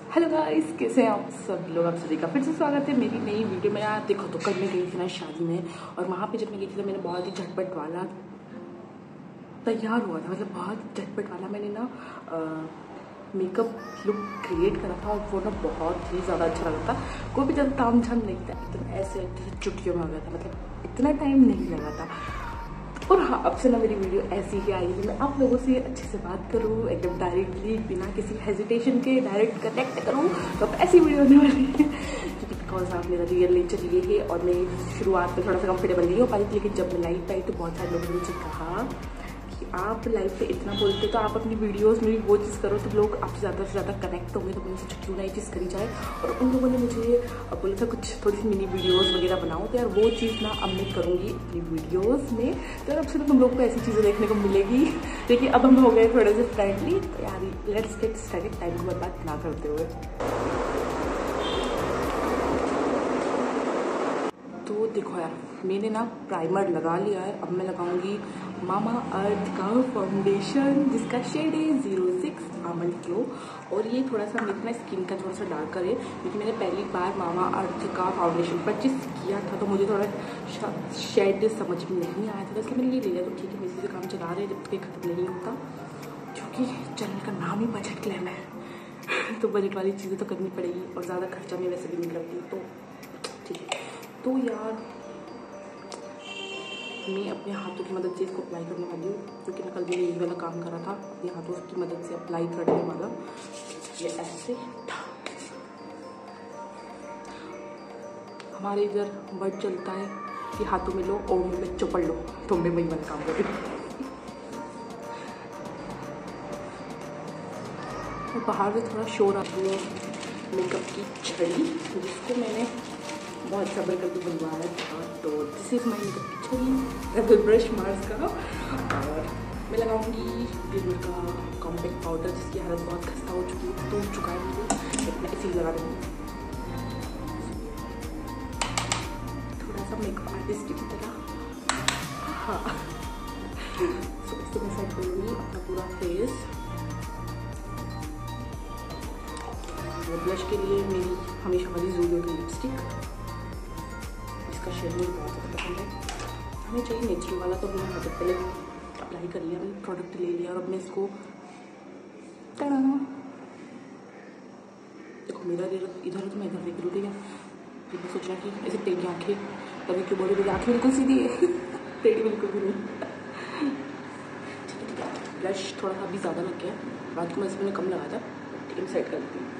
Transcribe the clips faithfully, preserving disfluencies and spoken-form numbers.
Hello guys, कैसे हैं आप सब लोग। आप सभी का फिर से स्वागत है मेरी नई वीडियो में। यार देखो, तो कल मैं गई थी ना शादी में, और वहाँ पे जब मैं गई थी तो मैंने बहुत ही झटपट वाला तैयार हुआ था। मतलब बहुत झटपट वाला मैंने ना मेकअप लुक क्रिएट करा था, और वो ना बहुत ही ज़्यादा अच्छा लगा था। कोई भी ज़्यादा ताम झाम नहीं था, एकदम ऐसे जैसे चुटकियों में आ गया था। मतलब इतना टाइम नहीं लगा था। और हाँ, अब से ना मेरी वीडियो ऐसी ही आएगी। मैं आप लोगों से अच्छे से बात करूँ, एकदम डायरेक्टली, बिना किसी हेजिटेशन के डायरेक्ट कनेक्ट करूँ, तो अब ऐसी वीडियो होने वाली है। क्योंकि बिकॉज आप मेरा रियल नेचर ये है, और मैं शुरुआत में थोड़ा सा कंफर्टेबल नहीं हो पाई थी, लेकिन जब मैं लाइव पे आई तो बहुत सारे लोगों ने मुझे कहा कि आप लाइव पे इतना बोलते तो आप अपनी वीडियोस में भी वो चीज़ करो, तो लोग आपसे ज़्यादा से ज़्यादा कनेक्ट होंगे। तो मैंने सोचा क्यों ना ये चीज़ करी जाए। और उन लोगों ने मुझे बोला था कुछ थोड़ी सी मिनी वीडियोस वगैरह बनाओ, तो यार वो चीज़ ना अब मैं करूँगी अपनी वीडियोस में। तो यार अब से तुम लोग को ऐसी चीज़ें देखने को मिलेगी। देखिए, अब हम हो गए थोड़े से फ्रेंडली। तो यार लेट्स गेट स्टार्टेड, टाइम को बर्बाद ना करते हुए। तो देखो यार, मैंने ना प्राइमर लगा लिया है। अब मैं लगाऊंगी मामा अर्थ का फाउंडेशन, जिसका शेड है ज़ीरो सिक्स आमंड ग्लो। और ये थोड़ा सा मेरे ना स्किन का थोड़ा सा डार्कर है, क्योंकि मैंने पहली बार मामा अर्थ का फाउंडेशन परचेस किया था, तो मुझे थोड़ा शेड समझ में नहीं आया था, इसलिए मैंने ये ले लिया। तो ठीक है, मैं इसी से काम चला रहे हैं जब तक ये खत्म नहीं होता, क्योंकि चैनल का नाम ही बजट क्लेम है। तो बजट वाली चीज़ें तो करनी पड़ेगी, और ज़्यादा खर्चा मैं वैसे भी नहीं करती। तो ठीक है, तो यार मैं अपने हाथों की मदद से इसको अप्लाई करने वाली हूँ, क्योंकि मैं कल भी यही वाला काम करा था। अपने हाथों की मदद से अप्लाई करने वाला ये ऐसे। हमारे इधर वर्ड चलता है कि हाथों में लो और मुंह में चुपड़ लो, तो मैं वही वाला काम कर रही हूँ। और बाहर से थोड़ा शोर आती है मेकअप की छड़ी, जिसको मैंने बहुत सब्र करके बनवाया था। तो दिस इज माई मेकअप की छड़ी, डबल ब्रश मार्स का। और मैं लगाऊंगी ग्लिटर का कॉम्पैक्ट पाउडर, जिसकी हालत बहुत खस्ता हो चुकी है, टूट चुका है मुझे। मैं इसी लगा दूँगी, थोड़ा सा मेकअप आर्टिस्ट की तरह। हाँ, सो इससे मैं सेट करूँगी अपना पूरा फेस। ब्लश के लिए मेरी हमेशा वाली ज़ूडियो की लिपस्टिक, इसका शेड मुझे बहुत ज़्यादा पसंद है। हमें चाहिए नेचुरल वाला, तो मैंने सबसे पहले अप्लाई कर लिया, मैंने प्रोडक्ट ले लिया। और अब मैं इसको देखो, मेरा इधर है तो मैं इधर देख लूँ, ठीक है। फिर मैं सोच रहा कि ऐसे टेढ़ी आँखें, तभी की बॉडी मेरी आँखें बिल्कुल सीधी है, टेढ़ी बिल्कुल भी नहीं। ब्लश थोड़ा सा अभी ज़्यादा लग गया, रात को मैं इसमें कम लगाया था, ठीक है, सेट कर लेती हूँ।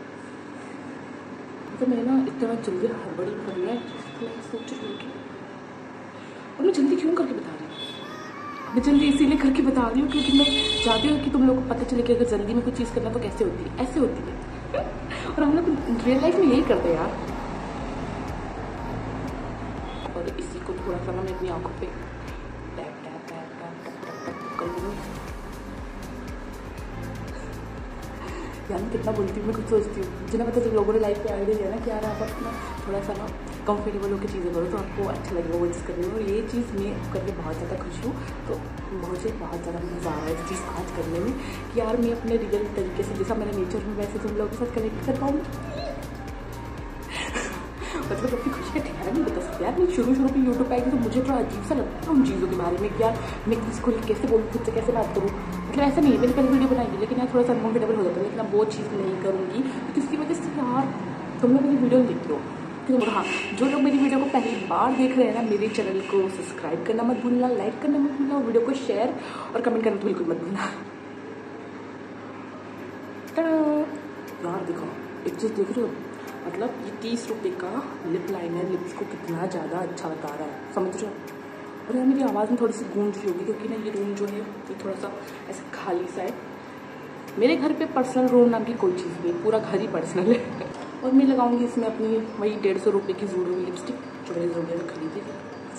तो मैं ना इतना जल्दी हड़बड़ी कर रही है, मैं सोच रही हूँ कि और मैं जल्दी क्यों करके बता रही हूँ। मैं जल्दी इसीलिए करके बता रही हूँ क्योंकि मैं चाहती हूँ कि तुम लोग को पता चले कि अगर जल्दी में कुछ चीज़ करना तो कैसे होती है, ऐसे होती है। और हम लोग रियल लाइफ में यही करते हैं यार। और इसी को थोड़ा सा ना मैं अपनी आँखों पे tap tap tap tap tap tap tap कर लूँगी। यार मैं कितना बोलती हूँ, मैं कुछ सोचती हूँ। जिन्हें पता जब लोगों ने लाइफ पे आइडिया दिया ना कि यार आप अपना थोड़ा सा ना कंफर्टेबल होकर चीज़ें करो, तो आपको अच्छा लगेगा वो चीज़ करने में। और ये चीज़ मैं करके बहुत ज़्यादा खुश हूँ। तो मुझे बहुत ज़्यादा मज़ा आ रहा है इस चीज़ आज करने में, कि यार मैं अपने रियल तरीके से, जैसा मेरा नेचर में, वैसे तुम लोगों के साथ कनेक्ट कर पाऊँ। मतलब अपनी खुशी का ठिकाना नहीं बता सकती यार। मैं शुरू शुरू में यूट्यूब पे आई थी तो मुझे थोड़ा अजीब सा लगता था उन चीज़ों के बारे में कि यार मैं किसी को कैसे बोलूँ, खुद से कैसे बात करूँ। मतलब ऐसा नहीं है, मैंने पहले वीडियो बनाई, लेकिन यार थोड़ा सा अनकम्फर्टेबल हो जाता है। लेकिन अब वो चीज़ नहीं करूँगी, तो इसकी वजह से यार तुम लोग मेरी वीडियो देखते हो, ठीक है। हाँ, जो लोग मेरी वीडियो को पहली बार देख रहे हैं ना, मेरे चैनल को सब्सक्राइब करना मत भूलना, लाइक करना मत भूलना, और वीडियो को शेयर और कमेंट करना तो बिल्कुल मत भूलना। यार देखो, एक चीज़ देख रहे हो, मतलब ये तीस रुपये का लिप लाइनर लिप्स को कितना ज़्यादा अच्छा बता रहा है, समझ रहे हो। और यार मेरी आवाज़ में थोड़ी सी गूंज रही होगी, क्योंकि ना ये रूम जो है ये थोड़ा सा ऐसा खाली सा है। मेरे घर पे पर्सनल रूम नाम की कोई चीज़ नहीं, पूरा घर ही पर्सनल है। और मैं लगाऊंगी इसमें अपनी वही डेढ़ सौ रुपये की ज़ूडियो की लिपस्टिक, जो मैंने ज़ूडियो में खरीदी थी।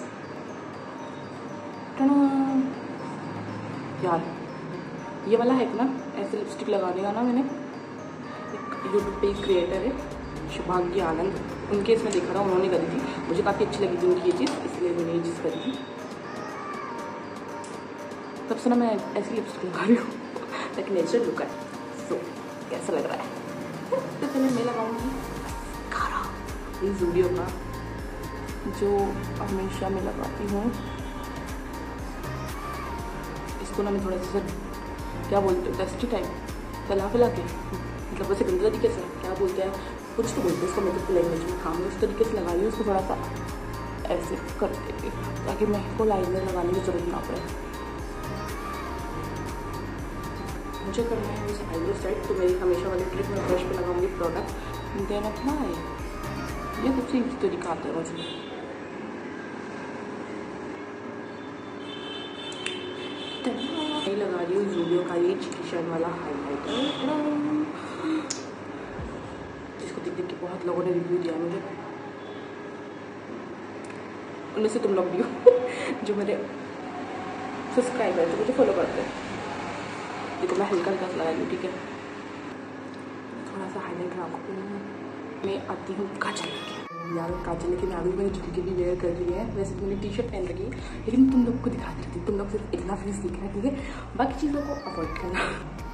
यार ये वाला है ना, ऐसे लिपस्टिक लगाने का ना, मैंने एक यूट्यूब पे एक क्रिएटर है शुभांगी आनंद, उनके इसमें देखा था, उन्होंने करी थी, मुझे काफ़ी अच्छी लगी थी उनकी ये चीज़, इसलिए मैंने ये चीज़ करी थी। तब से ना मैं ऐसी लिपस्टिक लगा रही हूँ ताकि नेचुरल लुक आए। सो कैसा लग रहा है? पहले मैं लगाऊंगी कारा, इस वीडियो का जो हमेशा मैं लगाती हूँ। इसको ना मैं थोड़ा सा क्या बोलते हैं डस्टी टाइप फैला फैला के, मतलब वैसे गंदे तरीके से क्या बोलते हैं, कुछ तो बोलते हैं इसको मेकअप की लैंग्वेज में। हाँ मैं उस तरीके से लगा रही हूँ उसको, थोड़ा सा ऐसे कर देती ताकि मेरे को लाइनर लगाने की जरूरत ना पड़े। मुझे करना है उस आईब्रो सेट, तो मेरी हमेशा वाली ट्रिक में ब्रश पे लगाऊंगी प्रोडक्ट, देन अप्लाई। ये सबसे इजी तरीका आता है मुझे। मैं लगा रही हूँ ज़ूडियो का ये चिकी शाइन वाला हाईलाइटर, जिसको देख देख के बहुत लोगों ने रिव्यू दिया मुझे, उनमें से तुम लोग भी हो जो मेरे सब्सक्राइबर जो मुझे फॉलो करते हैं। देखो मैं हल्का हल्का लगा रही हूँ, ठीक है, थोड़ा सा हाईलाइटर आपको। मैं आती हूँ काजल लेके, यार काजल लेके मैं आ गई, मैंने झुमके भी वेयर कर रही है। वैसे तो मैंने टी शर्ट पहन रखी, लेकिन तुम लोग को दिखा देती हूँ, तुम लोग सिर्फ इतना फेस दिख रहा है, ठीक है, बाकी चीज़ों को अवॉइड करना।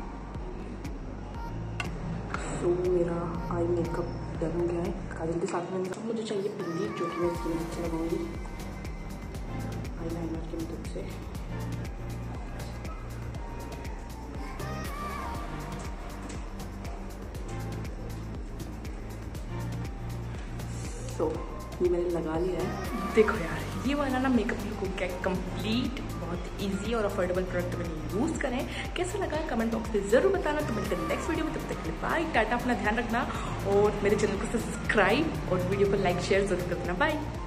तो मेरा आई मेकअप डन हो गया है काजल के साथ में। मुझे चाहिए बिंदी, जो कि मैं इसकी मदद से लगाऊंगी आई लाइनर की मदद से। तो ये मैंने लगा लिया है। देखो यार ये वाला ना मेकअप लुक हो गया कंप्लीट, बहुत इजी और अफोर्डेबल प्रोडक्ट मैंने यूज़ करें। कैसा लगा कमेंट बॉक्स में ज़रूर बताना। तो मिलते हैं नेक्स्ट वीडियो में, तब तक के लिए बाय टाटा, अपना ध्यान रखना और मेरे चैनल को सब्सक्राइब और वीडियो को लाइक शेयर जरूर करना। बाय।